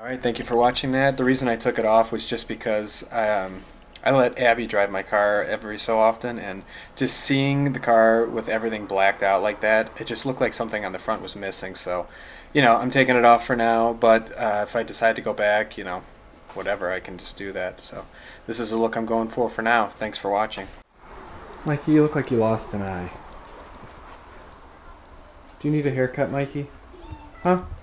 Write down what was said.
Alright, thank you for watching that. The reason I took it off was just because I let Abby drive my car every so often, and just seeing the car with everything blacked out like that, it just looked like something on the front was missing. So, I'm taking it off for now, but if I decide to go back, whatever, I can just do that. So this is the look I'm going for now. Thanks for watching. Mikey, you look like you lost an eye. Do you need a haircut, Mikey? Huh?